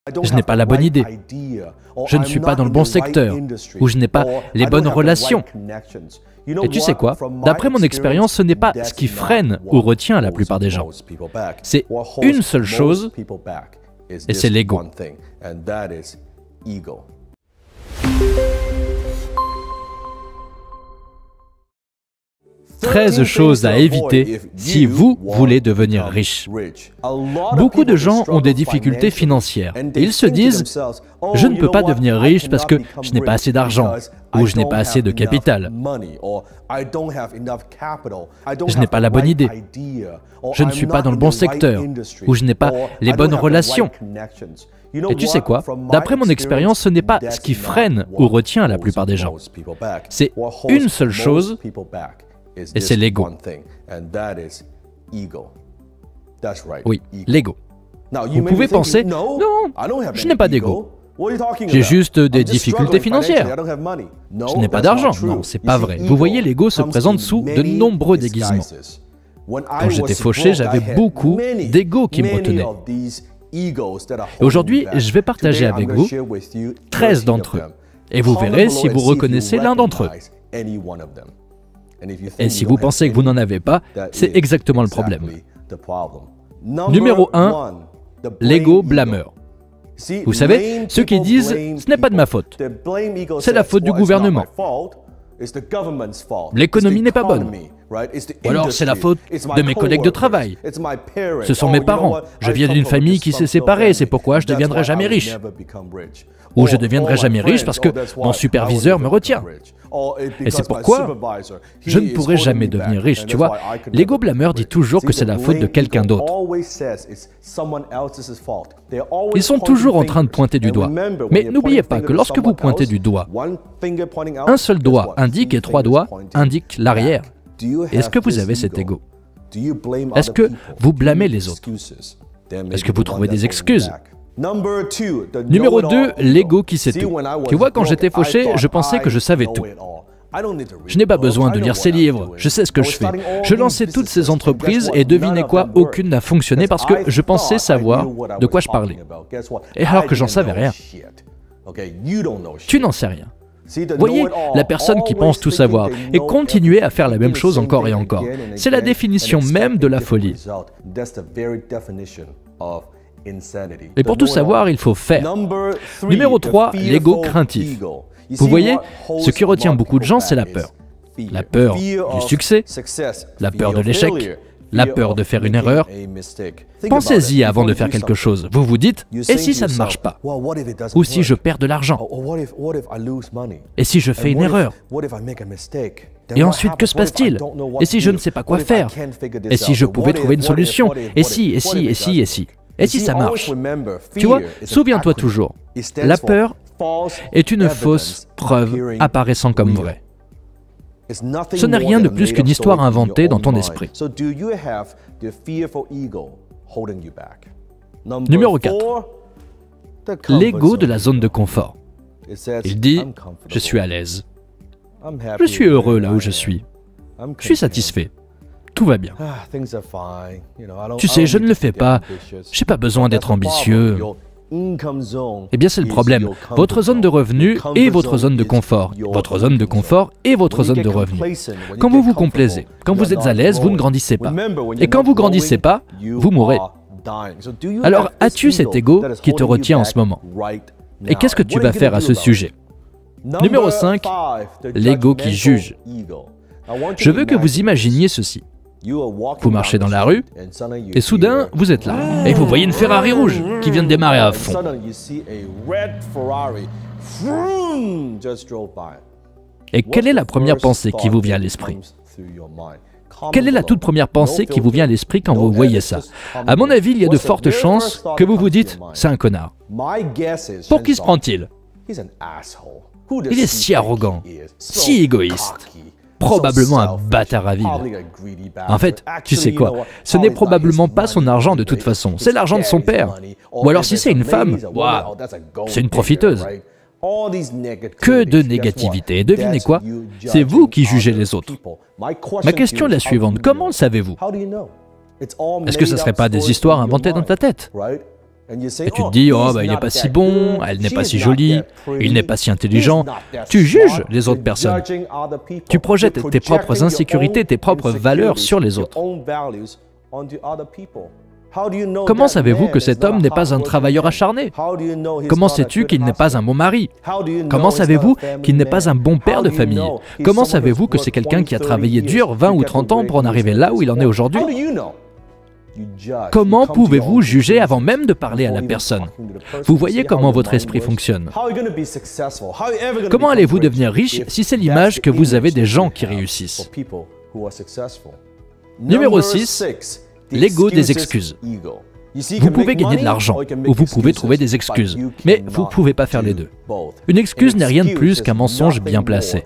Je n'ai pas la bonne idée. Je ne suis pas dans le bon secteur. Ou je n'ai pas les bonnes relations. Et tu sais quoi? D'après mon expérience, ce n'est pas ce qui freine ou retient la plupart des gens. C'est une seule chose, et c'est l'ego. 13 choses à éviter si vous voulez devenir riche. Beaucoup de gens ont des difficultés financières et ils se disent « Je ne peux pas devenir riche parce que je n'ai pas assez d'argent ou je n'ai pas assez de capital. Je n'ai pas la bonne idée. Je ne suis pas dans le bon secteur ou je n'ai pas les bonnes relations. » Et tu sais quoi? D'après mon expérience, ce n'est pas ce qui freine ou retient la plupart des gens. C'est une seule chose, et c'est l'ego. Oui, l'ego. Vous pouvez penser, non, je n'ai pas d'ego. J'ai juste des difficultés financières. Je n'ai pas d'argent. Non, c'est pas vrai. Vous voyez, l'ego se présente sous de nombreux déguisements. Quand j'étais fauché, j'avais beaucoup d'ego qui me retenaient. Et aujourd'hui, je vais partager avec vous 13 d'entre eux. Et vous verrez si vous reconnaissez l'un d'entre eux. Et si vous pensez que vous n'en avez pas, c'est exactement le problème. Numéro 1, l'ego blâmeur. Vous savez, ceux qui disent « ce n'est pas de ma faute, c'est la faute du gouvernement, l'économie n'est pas bonne, ou alors c'est la faute de mes collègues de travail, ce sont mes parents, je viens d'une famille qui s'est séparée, c'est pourquoi je ne deviendrai jamais riche. » Ou je ne deviendrai jamais riche parce que mon superviseur me retient. Et c'est pourquoi je ne pourrai jamais devenir riche. Tu vois, l'ego blâmeur dit toujours que c'est la faute de quelqu'un d'autre. Ils sont toujours en train de pointer du doigt. Mais n'oubliez pas que lorsque vous pointez du doigt, un seul doigt indique et 3 doigts indiquent l'arrière. Est-ce que vous avez cet ego? Est-ce que vous blâmez les autres? Est-ce que vous trouvez des excuses? Numéro 2, l'ego qui sait tout. Tu vois, quand j'étais fauché, je pensais que je savais tout. Je n'ai pas besoin de lire ces livres, je sais ce que je fais. Je lançais toutes ces entreprises et devinez quoi, aucune n'a fonctionné parce que je pensais savoir de quoi je parlais. Et alors que j'en savais rien. Tu n'en sais rien. Voyez, la personne qui pense tout savoir et continuer à faire la même chose encore et encore, c'est la définition même de la folie. Et pour tout savoir, il faut faire. Numéro 3, l'ego craintif. Vous voyez, ce qui retient beaucoup de gens, c'est la peur. La peur du succès, la peur de l'échec, la peur de faire une erreur. Pensez-y avant de faire quelque chose. Vous vous dites, et si ça ne marche pas? Ou si je perds de l'argent? Et si je fais une erreur? Et ensuite, que se passe-t-il? Et si je ne sais pas quoi faire? Et si je pouvais trouver une solution? Et si? Et si ça marche? Tu vois, souviens-toi toujours, la peur est une fausse preuve apparaissant comme vraie. Ce n'est rien de plus qu'une histoire inventée dans ton esprit. Numéro 4. L'ego de la zone de confort. Il dit « Je suis à l'aise. Je suis heureux là où je suis. Je suis satisfait. Tout va bien. Tu sais, je ne le fais pas. Je n'ai pas besoin d'être ambitieux. » Eh bien, c'est le problème. Votre zone de revenu et votre zone de confort. Votre zone de confort et votre zone de revenu. Quand vous vous complaisez, quand vous êtes à l'aise, vous ne grandissez pas. Et quand vous ne grandissez pas, vous mourrez. Alors, as-tu cet ego qui te retient en ce moment? Et qu'est-ce que tu vas faire à ce sujet? Numéro 5, l'ego qui juge. Je veux que vous imaginiez ceci. Vous marchez dans la rue, et soudain, vous êtes là. Et vous voyez une Ferrari rouge qui vient de démarrer à fond. Et quelle est la première pensée qui vous vient à l'esprit? Quelle est la toute première pensée qui vous vient à l'esprit quand vous voyez ça? À mon avis, il y a de fortes chances que vous vous dites « c'est un connard ». Pour qui se prend-il? Il est si arrogant, si égoïste. Probablement un bâtard à vivre. En fait, tu sais quoi? Ce n'est probablement pas son argent de toute façon, c'est l'argent de son père. Ou alors si c'est une femme, waouh, c'est une profiteuse. Que de négativité. Et devinez quoi? C'est vous qui jugez les autres. Ma question est la suivante. Comment le savez-vous? Est-ce que ce ne serait pas des histoires inventées dans ta tête? Et tu te dis, oh, bah, il n'est pas si bon, elle n'est pas si jolie, il n'est pas si intelligent. Tu juges les autres personnes. Tu projettes tes propres insécurités, tes propres valeurs sur les autres. Comment savez-vous que cet homme n'est pas un travailleur acharné? Comment sais-tu qu'il n'est pas un bon mari? Comment savez-vous qu'il n'est pas un bon père de famille? Comment savez-vous que c'est quelqu'un qui a travaillé dur 20 ou 30 ans pour en arriver là où il en est aujourd'hui? Comment pouvez-vous juger avant même de parler à la personne? Vous voyez comment votre esprit fonctionne. Comment allez-vous devenir riche si c'est l'image que vous avez des gens qui réussissent? Numéro 6. L'ego des excuses. Vous pouvez gagner de l'argent, ou vous pouvez trouver des excuses, mais vous ne pouvez pas faire les deux. Une excuse n'est rien de plus qu'un mensonge bien placé.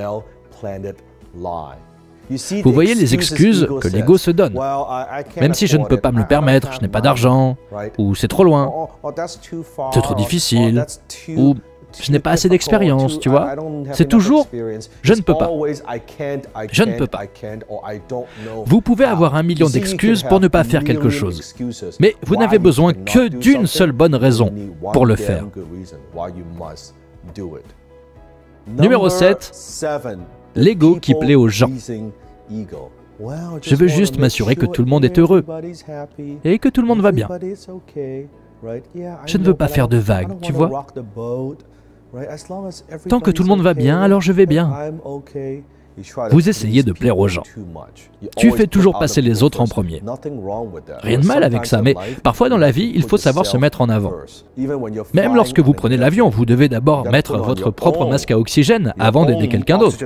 Vous voyez les excuses que l'ego se donne. Même si je ne peux pas me le permettre, je n'ai pas d'argent, ou c'est trop loin, c'est trop difficile, ou je n'ai pas assez d'expérience, tu vois. C'est toujours « je ne peux pas ». Je ne peux pas. Vous pouvez avoir 1 million d'excuses pour ne pas faire quelque chose, mais vous n'avez besoin que d'une seule bonne raison pour le faire. Numéro 7. L'ego qui plaît aux gens. Je veux juste m'assurer que tout le monde est heureux et que tout le monde va bien. Je ne veux pas faire de vagues, tu vois. Tant que tout le monde va bien, alors je vais bien. Vous essayez de plaire aux gens. Tu fais toujours passer les autres en premier. Rien de mal avec ça, mais parfois dans la vie, il faut savoir se mettre en avant. Même lorsque vous prenez l'avion, vous devez d'abord mettre votre propre masque à oxygène avant d'aider quelqu'un d'autre.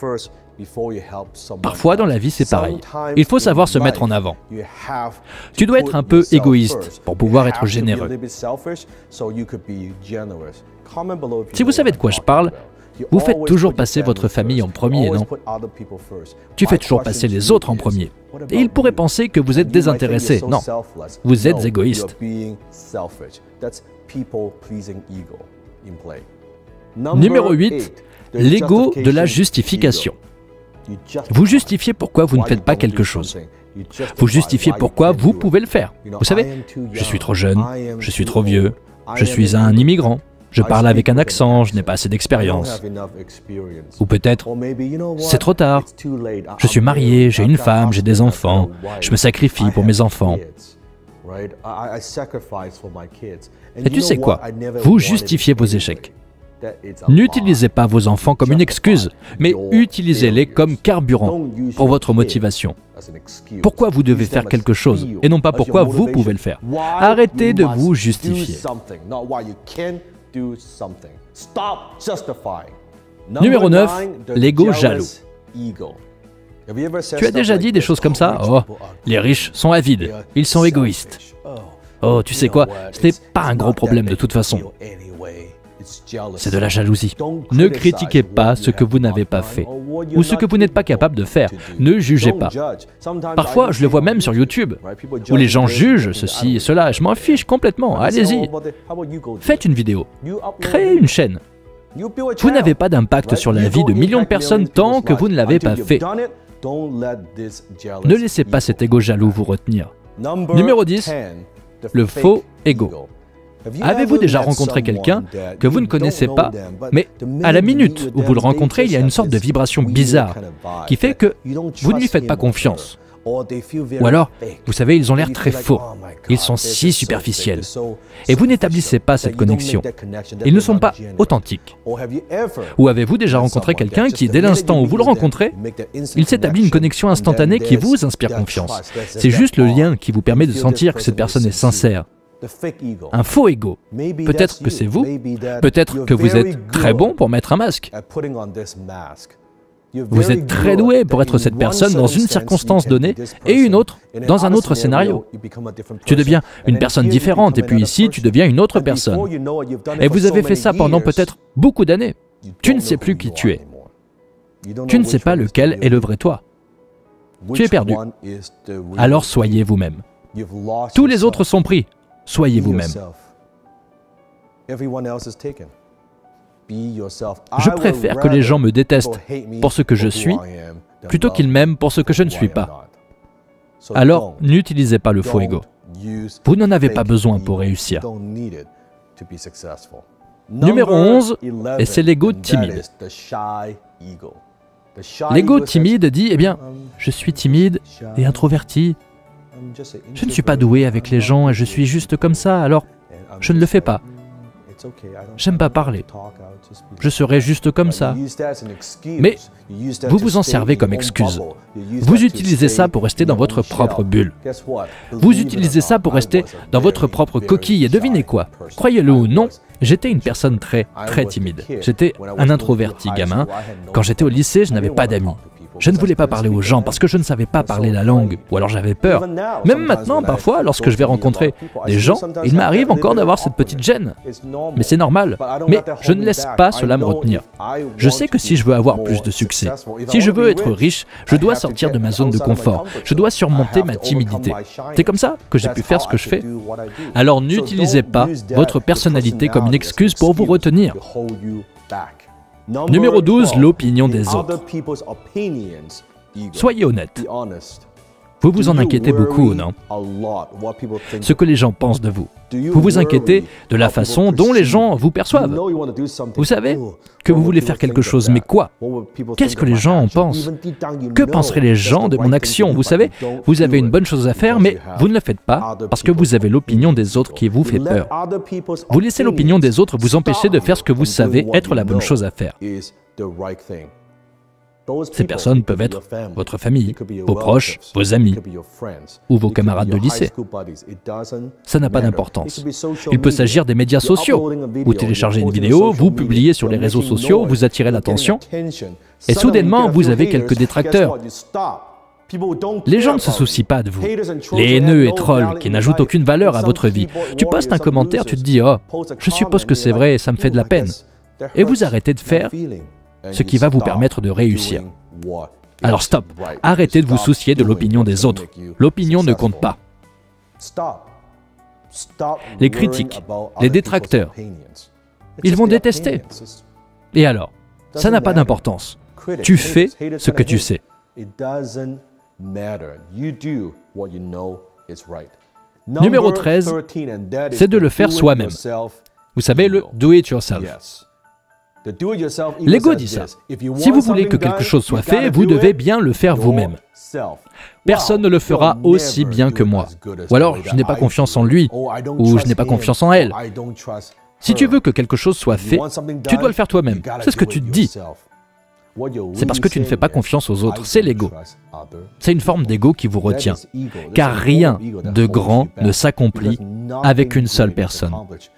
Parfois dans la vie, c'est pareil. Il faut savoir se mettre en avant. Tu dois être un peu égoïste pour pouvoir être généreux. Si vous savez de quoi je parle, vous faites toujours passer votre famille en premier, non? Tu fais toujours passer les autres en premier. Et ils pourraient penser que vous êtes désintéressé. Non, vous êtes égoïste. Numéro 8. L'ego de la justification. Vous justifiez pourquoi vous ne faites pas quelque chose. Vous justifiez pourquoi vous pouvez le faire. Vous savez, je suis trop jeune, je suis trop vieux, je suis un immigrant. Je parle avec un accent, je n'ai pas assez d'expérience. Ou peut-être, c'est trop tard. Je suis marié, j'ai une femme, j'ai des enfants. Je me sacrifie pour mes enfants. Et tu sais quoi? Vous justifiez vos échecs. N'utilisez pas vos enfants comme une excuse, mais utilisez-les comme carburant pour votre motivation. Pourquoi vous devez faire quelque chose, et non pas pourquoi vous pouvez le faire. Arrêtez de vous justifier. Numéro 9, l'ego jaloux. Tu as déjà dit des choses comme ça? Oh, les riches sont avides, ils sont égoïstes. Oh, tu sais quoi? Ce n'est pas un gros problème de toute façon. C'est de la jalousie. Ne critiquez pas ce que vous n'avez pas fait, ou ce que vous n'êtes pas capable de faire. Ne jugez pas. Parfois, je le vois même sur YouTube, où les gens jugent ceci et cela. Je m'en fiche complètement. Allez-y. Faites une vidéo. Créez une chaîne. Vous n'avez pas d'impact sur la vie de millions de personnes tant que vous ne l'avez pas fait. Ne laissez pas cet ego jaloux vous retenir. Numéro 10. Le faux ego. Avez-vous déjà rencontré quelqu'un que vous ne connaissez pas, mais à la minute où vous le rencontrez, il y a une sorte de vibration bizarre qui fait que vous ne lui faites pas confiance? Ou alors, vous savez, ils ont l'air très faux. Ils sont si superficiels. Et vous n'établissez pas cette connexion. Ils ne sont pas authentiques. Ou avez-vous déjà rencontré quelqu'un qui, dès l'instant où vous le rencontrez, il s'établit une connexion instantanée qui vous inspire confiance? C'est juste le lien qui vous permet de sentir que cette personne est sincère. Un faux ego. Peut-être que c'est vous. Peut-être que vous êtes très bon pour mettre un masque. Vous êtes très doué pour être cette personne dans une circonstance donnée et une autre dans un autre scénario. Tu deviens une personne différente et puis ici, tu deviens une autre personne. Et vous avez fait ça pendant peut-être beaucoup d'années. Tu ne sais plus qui tu es. Tu ne sais pas lequel est le vrai toi. Tu es perdu. Alors soyez vous-même. Tous les autres sont pris. Soyez vous-même. Je préfère que les gens me détestent pour ce que je suis, plutôt qu'ils m'aiment pour ce que je ne suis pas. Alors, n'utilisez pas le faux ego. Vous n'en avez pas besoin pour réussir. Numéro 11, et c'est l'ego timide. L'ego timide dit, eh bien, je suis timide et introverti. Je ne suis pas doué avec les gens et je suis juste comme ça, alors je ne le fais pas. J'aime pas parler. Je serai juste comme ça. Mais vous vous en servez comme excuse. Vous utilisez ça pour rester dans votre propre bulle. Vous utilisez ça pour rester dans votre propre coquille. Et devinez quoi? Croyez-le ou non, j'étais une personne très timide. J'étais un introverti gamin. Quand j'étais au lycée, je n'avais pas d'amis. Je ne voulais pas parler aux gens parce que je ne savais pas parler la langue, ou alors j'avais peur. Même maintenant, parfois, lorsque je vais rencontrer des gens, il m'arrive encore d'avoir cette petite gêne. Mais c'est normal. Mais je ne laisse pas cela me retenir. Je sais que si je veux avoir plus de succès, si je veux être riche, je dois sortir de ma zone de confort. Je dois surmonter ma timidité. C'est comme ça que j'ai pu faire ce que je fais. Alors n'utilisez pas votre personnalité comme une excuse pour vous retenir. Numéro 12, l'opinion des autres. Soyez honnête. Vous vous en inquiétez beaucoup, non? Ce que les gens pensent de vous. Vous vous inquiétez de la façon dont les gens vous perçoivent. Vous savez que vous voulez faire quelque chose, mais quoi? Qu'est-ce que les gens en pensent? Que penseraient les gens de mon action? Vous savez, vous avez une bonne chose à faire, mais vous ne le faites pas parce que vous avez l'opinion des autres qui vous fait peur. Vous laissez l'opinion des autres vous empêcher de faire ce que vous savez être la bonne chose à faire. Ces personnes peuvent être votre famille, vos proches, vos amis ou vos camarades de lycée. Ça n'a pas d'importance. Il peut s'agir des médias sociaux. Vous téléchargez une vidéo, vous publiez sur les réseaux sociaux, vous attirez l'attention et soudainement vous avez quelques détracteurs. Les gens ne se soucient pas de vous. Les haineux et trolls qui n'ajoutent aucune valeur à votre vie. Tu postes un commentaire, tu te dis « Oh, je suppose que c'est vrai et ça me fait de la peine ». Et vous arrêtez de faire ce qui va vous permettre de réussir. Alors stop, arrêtez de vous soucier de l'opinion des autres. L'opinion ne compte pas. Les critiques, les détracteurs, ils vont détester. Et alors, ça n'a pas d'importance. Tu fais ce que tu sais. Numéro 13, c'est de le faire soi-même. Vous savez, le do it yourself. L'ego dit ça. Si vous voulez que quelque chose soit fait, vous devez bien le faire vous-même. Personne ne le fera aussi bien que moi. Ou alors, je n'ai pas confiance en lui, ou je n'ai pas confiance en elle. Si tu veux que quelque chose soit fait, tu dois le faire toi-même. C'est ce que tu te dis. C'est parce que tu ne fais pas confiance aux autres. C'est l'ego. C'est une forme d'ego qui vous retient. Car rien de grand ne s'accomplit avec une seule personne.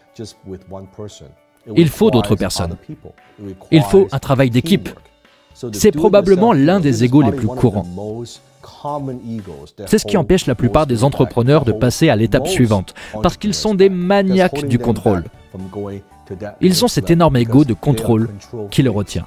Il faut d'autres personnes. Il faut un travail d'équipe. C'est probablement l'un des égos les plus courants. C'est ce qui empêche la plupart des entrepreneurs de passer à l'étape suivante, parce qu'ils sont des maniaques du contrôle. Ils ont cet énorme ego de contrôle qui les retient.